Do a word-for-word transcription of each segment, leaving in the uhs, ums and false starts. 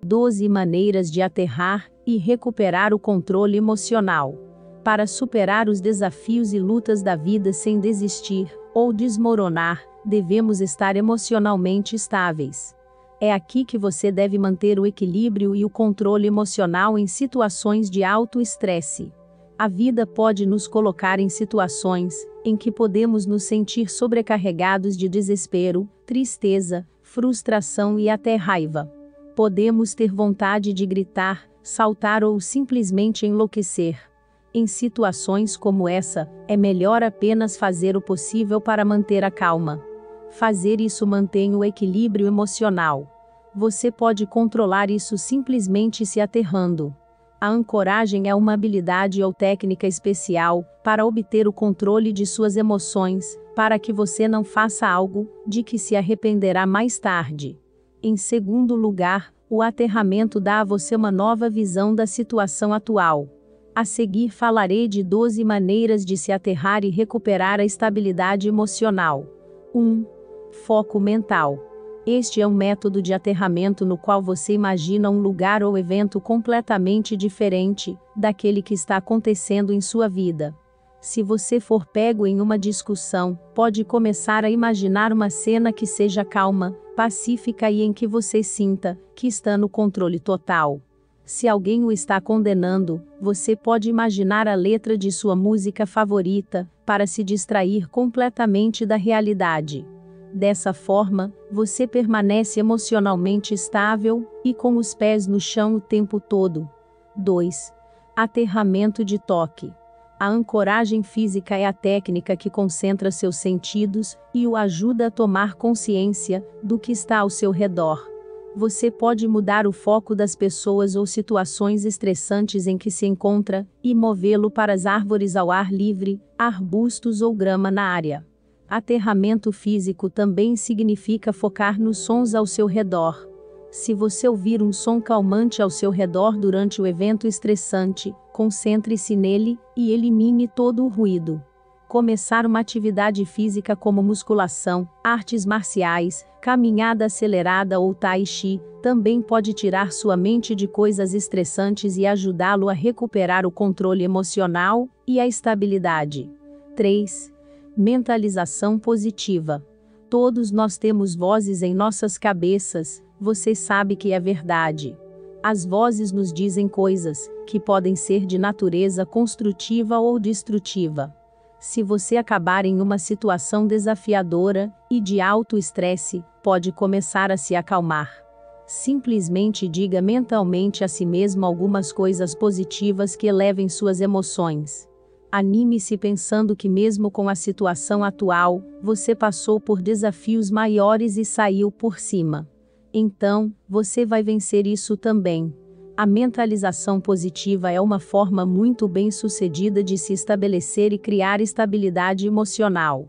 doze maneiras de aterrar e recuperar o controle emocional. Para superar os desafios e lutas da vida sem desistir ou desmoronar, devemos estar emocionalmente estáveis. É aqui que você deve manter o equilíbrio e o controle emocional em situações de alto estresse. A vida pode nos colocar em situações em que podemos nos sentir sobrecarregados de desespero, tristeza, frustração e até raiva. Podemos ter vontade de gritar, saltar ou simplesmente enlouquecer. Em situações como essa, é melhor apenas fazer o possível para manter a calma. Fazer isso mantém o equilíbrio emocional. Você pode controlar isso simplesmente se aterrando. A ancoragem é uma habilidade ou técnica especial para obter o controle de suas emoções, para que você não faça algo de que se arrependerá mais tarde. Em segundo lugar, o aterramento dá a você uma nova visão da situação atual. A seguir falarei de doze maneiras de se aterrar e recuperar a estabilidade emocional. um. Foco mental. Este é um método de aterramento no qual você imagina um lugar ou evento completamente diferente daquele que está acontecendo em sua vida. Se você for pego em uma discussão, pode começar a imaginar uma cena que seja calma, pacífica e em que você sinta que está no controle total. Se alguém o está condenando, você pode imaginar a letra de sua música favorita, para se distrair completamente da realidade. Dessa forma, você permanece emocionalmente estável e com os pés no chão o tempo todo. dois. Aterramento de toque. A ancoragem física é a técnica que concentra seus sentidos e o ajuda a tomar consciência do que está ao seu redor. Você pode mudar o foco das pessoas ou situações estressantes em que se encontra e movê-lo para as árvores ao ar livre, arbustos ou grama na área. Aterramento físico também significa focar nos sons ao seu redor. Se você ouvir um som calmante ao seu redor durante o evento estressante, concentre-se nele e elimine todo o ruído. Começar uma atividade física como musculação, artes marciais, caminhada acelerada ou tai chi, também pode tirar sua mente de coisas estressantes e ajudá-lo a recuperar o controle emocional e a estabilidade. três. Mentalização positiva. Todos nós temos vozes em nossas cabeças, você sabe que é verdade. As vozes nos dizem coisas que podem ser de natureza construtiva ou destrutiva. Se você acabar em uma situação desafiadora e de alto estresse, pode começar a se acalmar. Simplesmente diga mentalmente a si mesmo algumas coisas positivas que elevem suas emoções. Anime-se pensando que mesmo com a situação atual, você passou por desafios maiores e saiu por cima. Então, você vai vencer isso também. A mentalização positiva é uma forma muito bem-sucedida de se estabelecer e criar estabilidade emocional.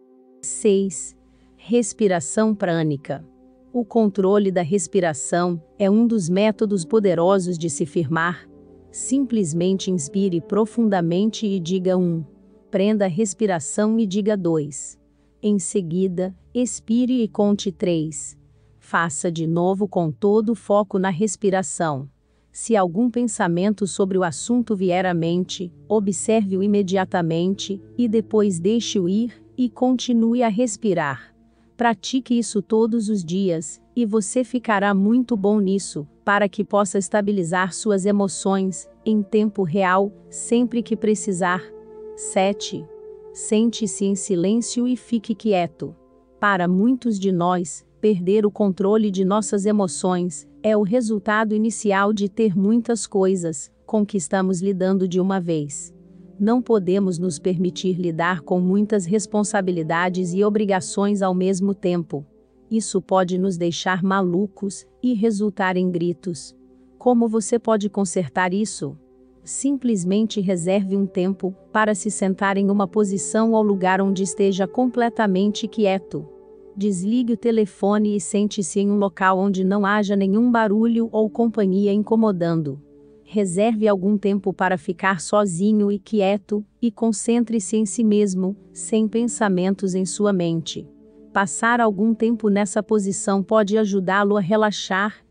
seis. Respiração prânica. O controle da respiração é um dos métodos poderosos de se firmar. Simplesmente inspire profundamente e diga um. Prenda a respiração e diga dois. Em seguida, expire e conte três. Faça de novo com todo o foco na respiração. Se algum pensamento sobre o assunto vier à mente, observe-o imediatamente, e depois deixe-o ir, e continue a respirar. Pratique isso todos os dias, e você ficará muito bom nisso, para que possa estabilizar suas emoções, em tempo real, sempre que precisar. sete. Sente-se em silêncio e fique quieto. Para muitos de nós, perder o controle de nossas emoções é o resultado inicial de ter muitas coisas com que estamos lidando de uma vez. Não podemos nos permitir lidar com muitas responsabilidades e obrigações ao mesmo tempo. Isso pode nos deixar malucos e resultar em gritos. Como você pode consertar isso? Simplesmente reserve um tempo para se sentar em uma posição ou lugar onde esteja completamente quieto. Desligue o telefone e sente-se em um local onde não haja nenhum barulho ou companhia incomodando. Reserve algum tempo para ficar sozinho e quieto, e concentre-se em si mesmo, sem pensamentos em sua mente. Passar algum tempo nessa posição pode ajudá-lo a relaxar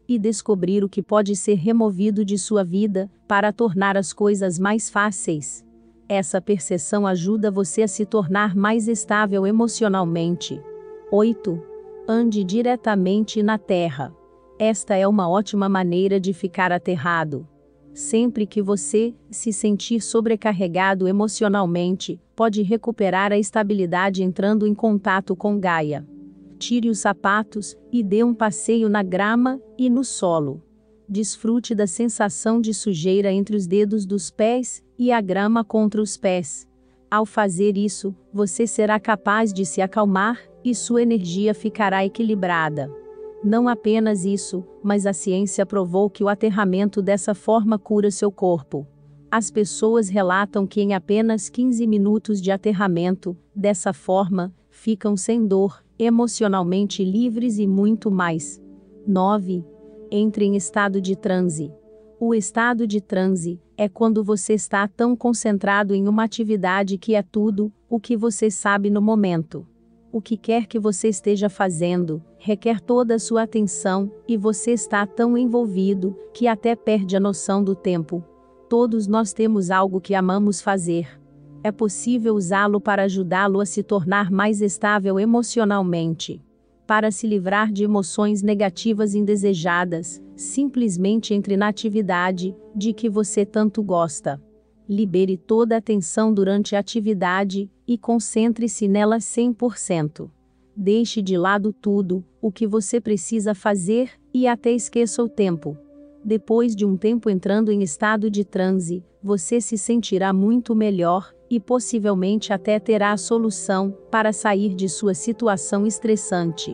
e descobrir o que pode ser removido de sua vida, para tornar as coisas mais fáceis. Essa percepção ajuda você a se tornar mais estável emocionalmente. oito. Ande diretamente na terra. Esta é uma ótima maneira de ficar aterrado. Sempre que você se sentir sobrecarregado emocionalmente, pode recuperar a estabilidade entrando em contato com Gaia. Tire os sapatos e dê um passeio na grama e no solo. Desfrute da sensação de sujeira entre os dedos dos pés e a grama contra os pés. Ao fazer isso, você será capaz de se acalmar e sua energia ficará equilibrada. Não apenas isso, mas a ciência provou que o aterramento dessa forma cura seu corpo. As pessoas relatam que em apenas quinze minutos de aterramento, dessa forma, ficam sem dor, emocionalmente livres e muito mais. nove. Entre em estado de transe. O estado de transe é quando você está tão concentrado em uma atividade que é tudo o que você sabe no momento. O que quer que você esteja fazendo, requer toda a sua atenção, e você está tão envolvido, que até perde a noção do tempo. Todos nós temos algo que amamos fazer. É possível usá-lo para ajudá-lo a se tornar mais estável emocionalmente. Para se livrar de emoções negativas indesejadas, simplesmente entre na atividade de que você tanto gosta. Libere toda a tensão durante a atividade e concentre-se nela cem por cento. Deixe de lado tudo o que você precisa fazer e até esqueça o tempo. Depois de um tempo entrando em estado de transe, você se sentirá muito melhor e possivelmente até terá a solução para sair de sua situação estressante.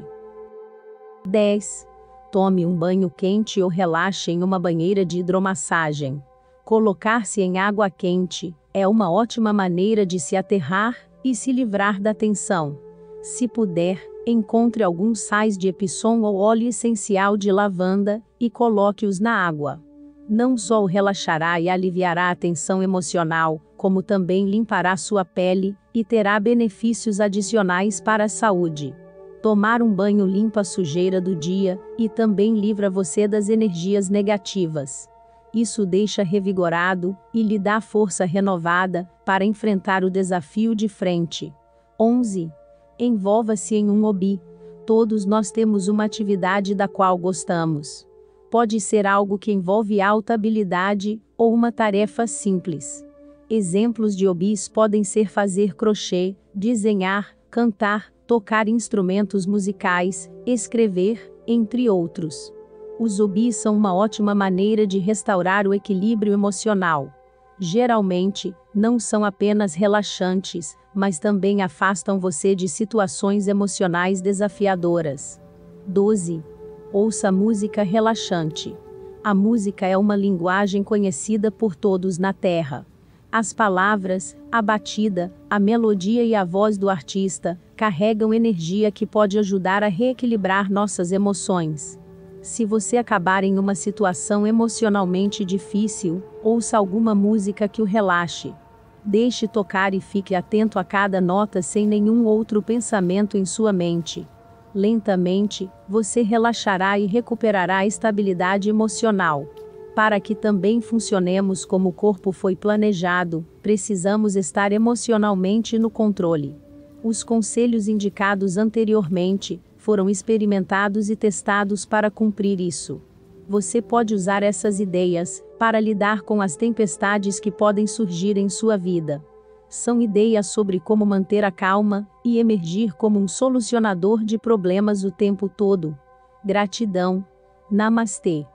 dez. Tome um banho quente ou relaxe em uma banheira de hidromassagem. Colocar-se em água quente é uma ótima maneira de se aterrar e se livrar da tensão. Se puder, encontre alguns sais de Epsom ou óleo essencial de lavanda e coloque-os na água. Não só o relaxará e aliviará a tensão emocional, como também limpará sua pele e terá benefícios adicionais para a saúde. Tomar um banho limpa a sujeira do dia e também livra você das energias negativas. Isso o deixa revigorado e lhe dá força renovada para enfrentar o desafio de frente. onze. Envolva-se em um hobby. Todos nós temos uma atividade da qual gostamos. Pode ser algo que envolve alta habilidade ou uma tarefa simples. Exemplos de hobbies podem ser fazer crochê, desenhar, cantar, tocar instrumentos musicais, escrever, entre outros. Os hobbies são uma ótima maneira de restaurar o equilíbrio emocional. Geralmente, não são apenas relaxantes, mas também afastam você de situações emocionais desafiadoras. doze. Ouça música relaxante. A música é uma linguagem conhecida por todos na Terra. As palavras, a batida, a melodia e a voz do artista carregam energia que pode ajudar a reequilibrar nossas emoções. Se você acabar em uma situação emocionalmente difícil, ouça alguma música que o relaxe. Deixe tocar e fique atento a cada nota sem nenhum outro pensamento em sua mente. Lentamente, você relaxará e recuperará a estabilidade emocional. Para que também funcionemos como o corpo foi planejado, precisamos estar emocionalmente no controle. Os conselhos indicados anteriormente foram experimentados e testados para cumprir isso. Você pode usar essas ideias para lidar com as tempestades que podem surgir em sua vida. São ideias sobre como manter a calma e emergir como um solucionador de problemas o tempo todo. Gratidão. Namastê.